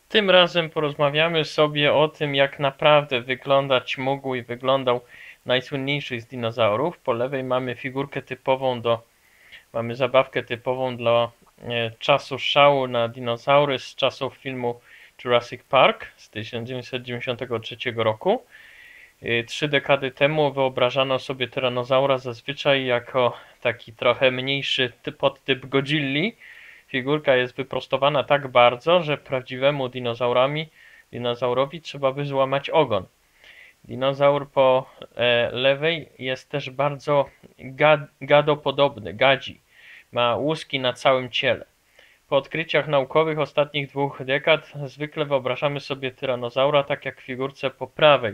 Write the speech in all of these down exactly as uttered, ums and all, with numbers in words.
Tym razem porozmawiamy sobie o tym, jak naprawdę wyglądać mógł i wyglądał najsłynniejszy z dinozaurów. Po lewej mamy figurkę typową do, mamy zabawkę typową dla e, czasu szału na dinozaury z czasów filmu Jurassic Park z tysiąc dziewięćset dziewięćdziesiątego trzeciego roku. E, Trzy dekady temu wyobrażano sobie tyranozaura zazwyczaj jako taki trochę mniejszy typ, podtyp Godzilli. Figurka jest wyprostowana tak bardzo, że prawdziwemu dinozaurami, dinozaurowi trzeba by złamać ogon. Dinozaur po e, lewej jest też bardzo gad, gadopodobny, gadzi. Ma łuski na całym ciele. Po odkryciach naukowych ostatnich dwóch dekad zwykle wyobrażamy sobie tyranozaura tak jak w figurce po prawej.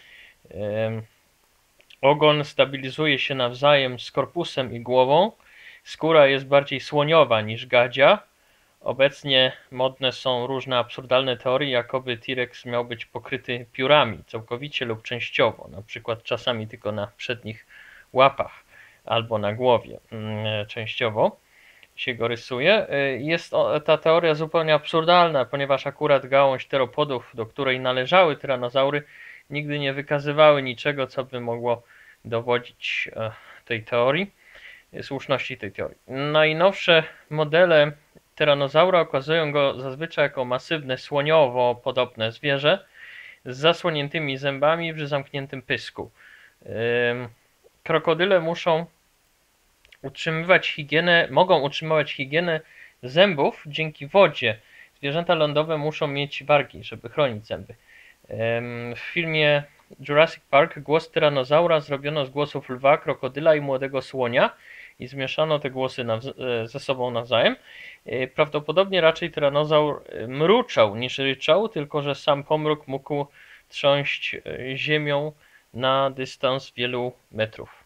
E, ogon stabilizuje się nawzajem z korpusem i głową. Skóra jest bardziej słoniowa niż gadzia. Obecnie modne są różne absurdalne teorie, jakoby T-Rex miał być pokryty piórami, całkowicie lub częściowo, na przykład czasami tylko na przednich łapach albo na głowie częściowo się go rysuje. Jest ta teoria zupełnie absurdalna, ponieważ akurat gałąź teropodów, do której należały tyranozaury, nigdy nie wykazywały niczego, co by mogło dowodzić tej teorii, słuszności tej teorii. Najnowsze modele tyranozaura okazują go zazwyczaj jako masywne, słoniowo-podobne zwierzę z zasłoniętymi zębami przy zamkniętym pysku. Krokodyle muszą utrzymywać higienę, mogą utrzymywać higienę zębów dzięki wodzie. Zwierzęta lądowe muszą mieć wargi, żeby chronić zęby. W filmie Jurassic Park głos tyranozaura zrobiono z głosów lwa, krokodyla i młodego słonia i zmieszano te głosy ze sobą nawzajem. Prawdopodobnie raczej tyranozaur mruczał niż ryczał, tylko że sam pomruk mógł trząść ziemią na dystans wielu metrów.